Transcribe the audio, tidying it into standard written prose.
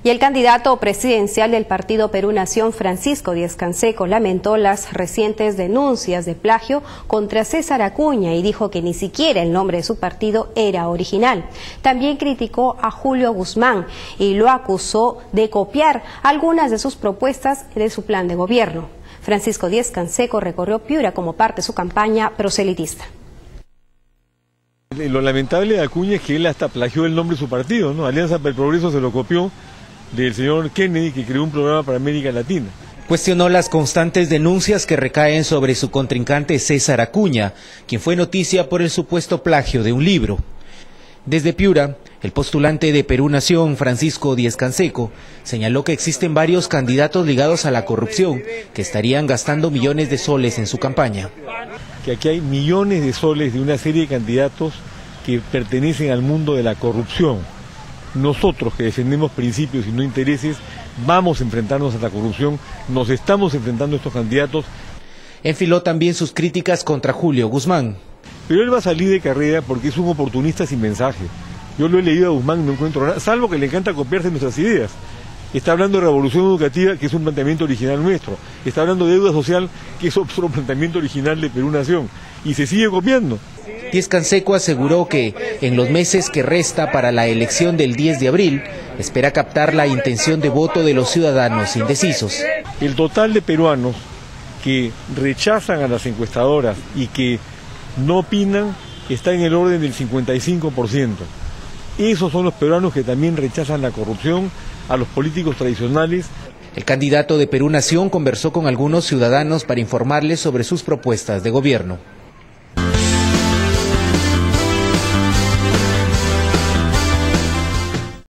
Y el candidato presidencial del partido Perú Nación, Francisco Díaz-Canseco, lamentó las recientes denuncias de plagio contra César Acuña y dijo que ni siquiera el nombre de su partido era original. También criticó a Julio Guzmán y lo acusó de copiar algunas de sus propuestas de su plan de gobierno. Francisco Díaz-Canseco recorrió Piura como parte de su campaña proselitista. Lo lamentable de Acuña es que él hasta plagió el nombre de su partido, ¿no? Alianza para el Progreso se lo copió del señor Kennedy, que creó un programa para América Latina. Cuestionó las constantes denuncias que recaen sobre su contrincante César Acuña, quien fue noticia por el supuesto plagio de un libro. Desde Piura, el postulante de Perú Nación, Francisco Díaz-Canseco, señaló que existen varios candidatos ligados a la corrupción que estarían gastando millones de soles en su campaña. Que aquí hay millones de soles de una serie de candidatos que pertenecen al mundo de la corrupción. Nosotros que defendemos principios y no intereses, vamos a enfrentarnos a la corrupción, nos estamos enfrentando a estos candidatos. Enfiló también sus críticas contra Julio Guzmán. Pero él va a salir de carrera porque es un oportunista sin mensaje. Yo lo he leído a Guzmán y no encuentro nada, salvo que le encanta copiarse nuestras ideas. Está hablando de revolución educativa, que es un planteamiento original nuestro. Está hablando de deuda social, que es otro planteamiento original de Perú Nación. Y se sigue copiando. Díaz-Canseco aseguró que en los meses que resta para la elección del 10 de abril, espera captar la intención de voto de los ciudadanos indecisos. El total de peruanos que rechazan a las encuestadoras y que no opinan está en el orden del 55%. Esos son los peruanos que también rechazan la corrupción, a los políticos tradicionales. El candidato de Perú Nación conversó con algunos ciudadanos para informarles sobre sus propuestas de gobierno.